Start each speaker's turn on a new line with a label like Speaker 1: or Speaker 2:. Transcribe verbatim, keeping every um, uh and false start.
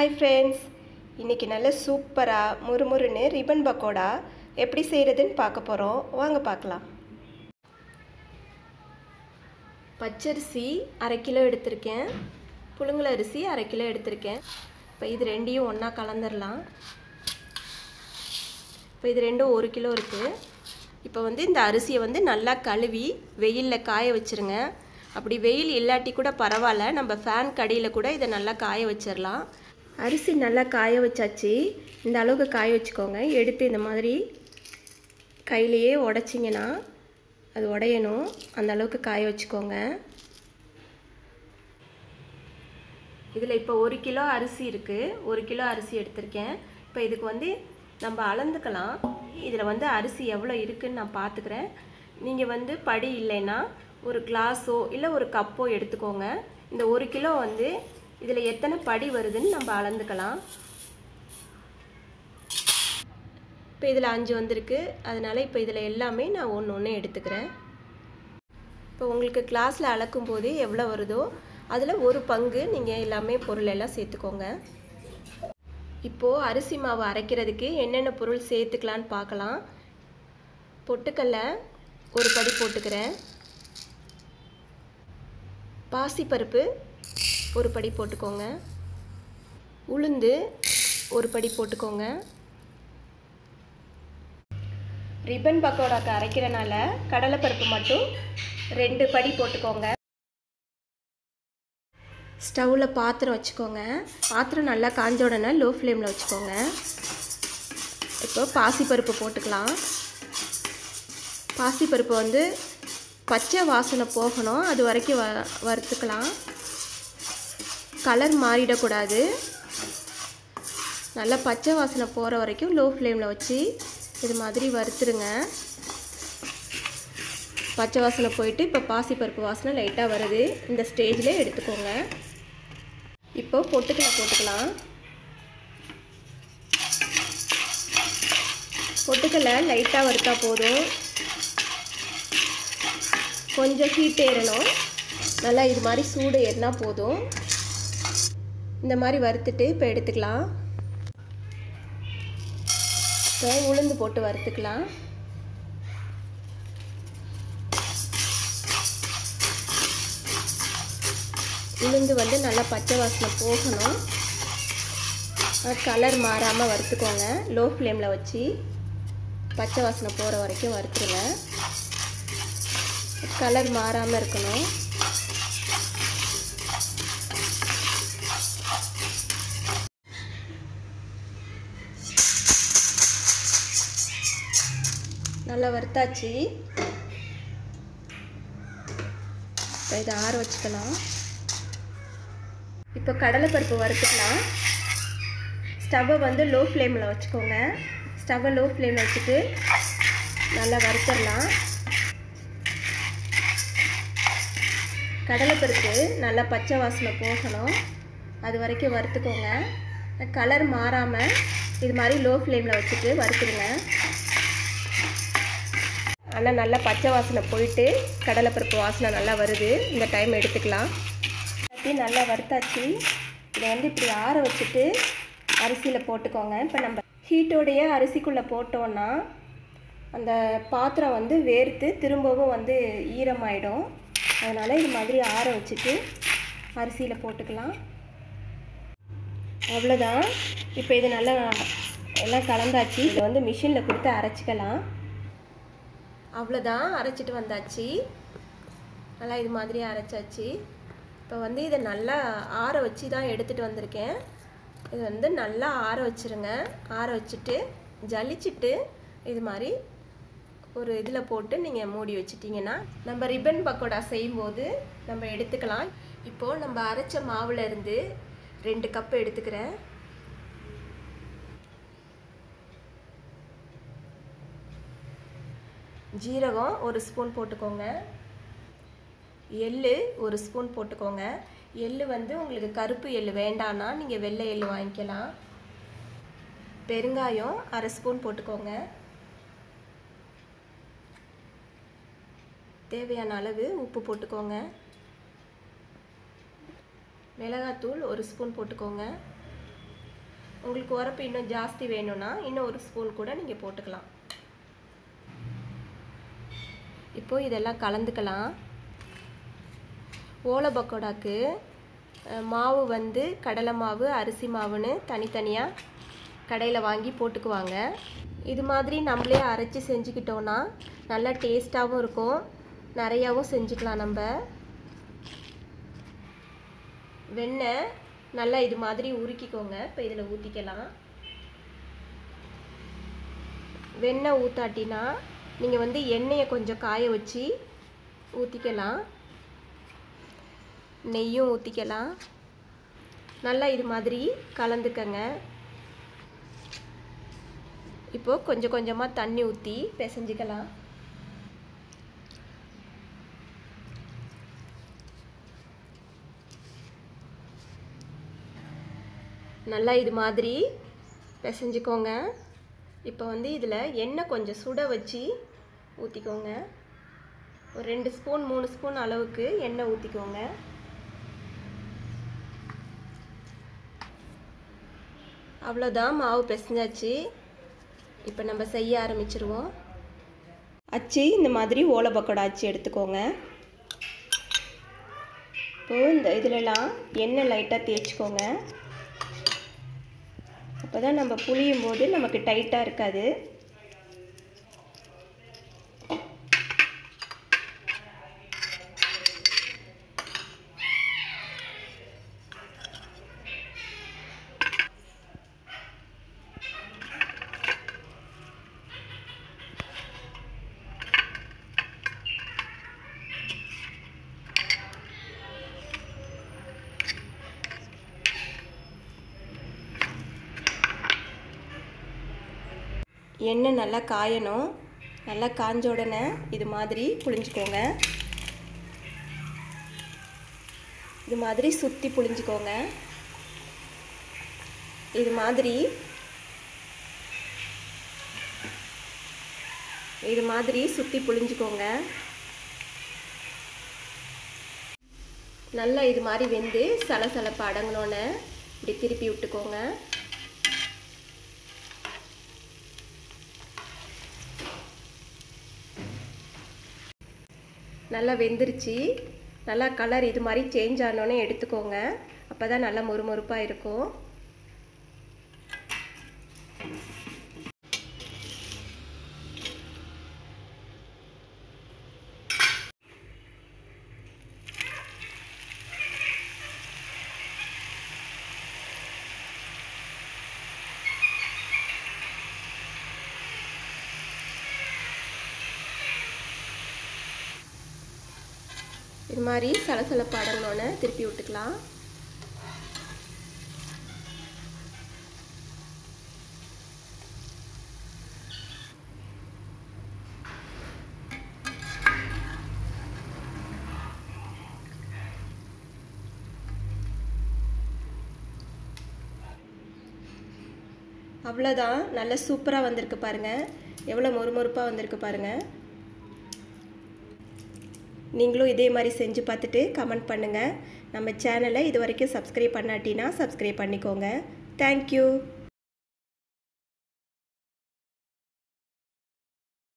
Speaker 1: Hi friends, இன்றைக்கி நல்ல சூப்பராக முறுமுறுன்னு ரிப்பன் பக்கோடா எப்படி செய்கிறதுன்னு பார்க்க போகிறோம். வாங்க பார்க்கலாம். பச்சரிசி அரை கிலோ எடுத்திருக்கேன், புழுங்கல் அரிசி அரை கிலோ எடுத்திருக்கேன். இப்போ இது ரெண்டையும் ஒன்றா கலந்துடலாம். இப்போ இது ரெண்டும் ஒரு கிலோ இருக்குது. இப்போ வந்து இந்த அரிசியை வந்து நல்லா கழுவி வெயிலில் காய வச்சுருங்க. அப்படி வெயில் இல்லாட்டி கூட பரவாயில்ல, நம்ம ஃபேன் கடியில் கூட இதை நல்லா காய வச்சிடலாம். அரிசி நல்லா காய வச்சாச்சு. இந்த அளவுக்கு காய வச்சுக்கோங்க. எடுத்து இந்த மாதிரி கையிலையே உடைச்சிங்கன்னா அது உடையணும், அந்த அளவுக்கு காய வச்சுக்கோங்க. இதில் இப்போ ஒரு கிலோ அரிசி இருக்குது, ஒரு கிலோ அரிசி எடுத்திருக்கேன். இப்போ இதுக்கு வந்து நம்ம அளந்துக்கலாம். இதில் வந்து அரிசி எவ்வளோ இருக்குதுன்னு நான் பார்த்துக்கிறேன். நீங்கள் வந்து படி இல்லைன்னா ஒரு கிளாஸோ இல்லை ஒரு கப்போ எடுத்துக்கோங்க. இந்த ஒரு கிலோ வந்து இதில் எத்தனை படி வருதுன்னு நம்ம அளந்துக்கலாம். இப்போ இதில் அஞ்சு வந்திருக்கு, அதனால் இப்போ இதில் எல்லாமே நான் ஒன்று ஒன்று எடுத்துக்கிறேன். இப்போ உங்களுக்கு கிளாஸில் அளக்கும் போது எவ்வளோ வருதோ அதில் ஒரு பங்கு நீங்கள் எல்லாமே பொருள் எல்லாம் சேர்த்துக்கோங்க. இப்போது அரிசி மாவு அரைக்கிறதுக்கு என்னென்ன பொருள் சேர்த்துக்கலான்னு பார்க்கலாம். பொட்டுக்கடலை ஒரு படி போட்டுக்கிறேன், பாசிப்பருப்பு ஒரு படி போட்டுக்கோங்க, உளுந்து ஒரு படி போட்டுக்கோங்க. ரிப்பன் பக்கோடாக்கு அரைக்கிறனால கடலைப்பருப்பு மட்டும் ரெண்டு படி போட்டுக்கோங்க. ஸ்டவ்வில் பாத்திரம் வச்சுக்கோங்க. பாத்திரம் நல்லா காஞ்ச உடனே லோ ஃப்ளேமில் வச்சுக்கோங்க. இப்போ பாசிப்பருப்பு போட்டுக்கலாம். பாசிப்பருப்பு வந்து பச்சை வாசனை போகணும், அது வரைக்கும் வ வறுத்துக்கலாம். கலர் மாறிடக்கூடாது. நல்லா பச்சை வாசனை போகிற வரைக்கும் லோ ஃப்ளேமில் வச்சு இது மாதிரி வறுத்துருங்க. பச்சை வாசனை போயிட்டு இப்போ பாசிப்பருப்பு வாசனை லைட்டாக வருது. இந்த ஸ்டேஜில் எடுத்துக்கோங்க. இப்போ பொட்டுக்கடலை போட்டுக்கலாம். பொட்டுக்கடலை லைட்டாக வறுத்தா போதும், கொஞ்சம் ஹீட் ஏறணும். நல்லா இது மாதிரி சூடு ஏறினா போதும். இந்த மாதிரி வறுத்துட்டு இப்போ எடுத்துக்கலாம். இப்போ உளுந்து போட்டு வறுத்துக்கலாம். உளுந்து வந்து நல்லா பச்சை வாசனை போகணும், கலர் மாறாமல் வறுத்துக்கோங்க. லோ ஃப்ளேமில் வச்சு பச்சை வாசனை போகிற வரைக்கும் வறுத்துருங்க. கலர் மாறாமல் இருக்கணும். நல்லா வறுத்தாச்சு. இப்போ இதை ஆற வச்சுக்கலாம். இப்போ கடலைப்பருப்பு வறுத்துக்கலாம். ஸ்டவ்வை வந்து லோ ஃப்ளேமில் வச்சுக்கோங்க. ஸ்டவ்வை லோ ஃப்ளேமில் வச்சுட்டு நல்லா வறுத்துடலாம். கடலைப்பருப்பு நல்லா பச்சை வாசனை போகணும், அது வரைக்கும் வறுத்துக்கோங்க. கலர் மாறாமல் இது மாதிரி லோ ஃப்ளேமில் வச்சுட்டு வறுத்துடுங்க. ஆனால் நல்லா பச்சை வாசனை போயிட்டு கடலைப்பருப்பு வாசனை நல்லா வருது. இந்த டைம் எடுத்துக்கலாம். நல்லா வறுத்தாச்சு. இதை வந்து இப்படி ஆற வச்சுட்டு அரிசியில் போட்டுக்கோங்க. இப்போ நம்ம ஹீட்டோடைய அரிசிக்குள்ளே போட்டோன்னா அந்த பாத்திரம் வந்து வேர்த்து திரும்பவும் வந்து ஈரமாயிடும். அதனால் இது மாதிரி ஆற வச்சுட்டு அரிசியில் போட்டுக்கலாம். அவ்வளோதான். இப்போ இது நல்லா எல்லாம் கலந்தாச்சு. இதை வந்து மிஷினில் கொடுத்து அரைச்சிக்கலாம். அவ்வளோதான், அரைச்சிட்டு வந்தாச்சு. நல்லா இது மாதிரி அரைச்சாச்சு. இப்போ வந்து இதை நல்லா ஆற வச்சு தான் எடுத்துகிட்டு வந்திருக்கேன். இது வந்து நல்லா ஆற வச்சுருங்க. ஆற வச்சுட்டு ஜலிச்சுட்டு இது மாதிரி ஒரு இதில் போட்டு நீங்கள் மூடி வச்சிட்டிங்கன்னா நம்ம ரிப்பன் பக்கோடா செய்யும்போது நம்ம எடுத்துக்கலாம். இப்போது நம்ம அரைச்ச மாவுலேருந்து ரெண்டு கப்பு எடுத்துக்கிறேன். ஜீரகம் ஒரு ஸ்பூன் போட்டுக்கோங்க. எள்ளு ஒரு ஸ்பூன் போட்டுக்கோங்க. எள்ளு வந்து உங்களுக்கு கருப்பு எள்ளு வேண்டான்னா நீங்கள் வெள்ளை எள்ளு வாங்கிக்கலாம். பெருங்காயம் அரை ஸ்பூன் போட்டுக்கோங்க. தேவையான அளவு உப்பு போட்டுக்கோங்க. மிளகாத்தூள் ஒரு ஸ்பூன் போட்டுக்கோங்க. உங்களுக்கு உரப்பு இன்னும் ஜாஸ்தி வேணும்னா இன்னும் ஒரு ஸ்பூன் கூட நீங்கள் போட்டுக்கலாம். இப்போது இதெல்லாம் கலந்துக்கலாம். ஓலை பக்கோடாக்கு மாவு வந்து கடலை மாவு அரிசி மாவுன்னு தனித்தனியாக கடையில் வாங்கி போட்டுக்குவாங்க. இது மாதிரி நம்மளே அரைச்சி செஞ்சுக்கிட்டோன்னா நல்லா டேஸ்ட்டாகவும் இருக்கும், நிறையாவும் செஞ்சுக்கலாம். நம்ம வெண்ணெய் நல்லா இது மாதிரி உருக்கிக்கோங்க. இப்போ இதில் ஊற்றிக்கலாம். வெண்ணெய் ஊற்றாட்டினா நீங்கள் வந்து எண்ணெயை கொஞ்சம் காய வச்சு ஊற்றிக்கலாம். நெய்யும் ஊற்றிக்கலாம். நல்லா இது மாதிரி கலந்துக்கங்க. இப்போது கொஞ்சம் கொஞ்சமாக தண்ணி ஊற்றி பிசைஞ்சிக்கலாம். நல்லா இது மாதிரி பிசைஞ்சிக்கோங்க. இப்போ வந்து இதில் எண்ணெய் கொஞ்சம் சுட வச்சு ஊற்றிக்கோங்க. ஒரு ரெண்டு ஸ்பூன் மூணு ஸ்பூன் அளவுக்கு எண்ணெய் ஊற்றிக்கோங்க. அவ்வளோதான், மாவு பிசைஞ்சாச்சு. இப்போ நம்ம செய்ய ஆரம்பிச்சிருவோம். அச்சு இந்த மாதிரி ஓலை பக்கோடா அச்சு எடுத்துக்கோங்க. இப்போது இந்த இதிலலாம் எண்ணெய் லைட்டாக தேய்ச்சிக்கோங்க. அப்போ தான் நம்ம புளியும் போது நமக்கு டைட்டாக இருக்காது. எண்ணெய் நல்லா காயணும். நல்லா காஞ்ச உடனே இது மாதிரி புழிஞ்சிக்கோங்க. இது மாதிரி சுற்றி புழிஞ்சிக்கோங்க. இது மாதிரி இது மாதிரி சுற்றி புழிஞ்சிக்கோங்க. நல்லா இது மாதிரி வெந்து சலசலப்பு அடங்கினோன்னே இப்படி திருப்பி விட்டுக்கோங்க. நல்லா வெந்துருச்சு. நல்லா கலர் இது மாதிரி சேஞ்ச் ஆனோன்னே எடுத்துக்கோங்க. அப்போ தான் நல்லா மொறுமொறுப்பாக இருக்கும். இது மாதிரி சலசலப்பு அடங்கினோன்னே திருப்பி விட்டுக்கலாம். அவ்வளோதான், நல்ல சூப்பராக வந்திருக்கு பாருங்கள். எவ்வளோ மொறுமொறுப்பாக வந்திருக்கு பாருங்கள். நீங்களும் இதே மாதிரி செஞ்சு பார்த்துட்டு கமெண்ட் பண்ணுங்கள். நம்ம சேனலை இது வரைக்கும் சப்ஸ்கிரைப் பண்ணாட்டினா சப்ஸ்கிரைப் பண்ணிக்கோங்க. தேங்க்யூ.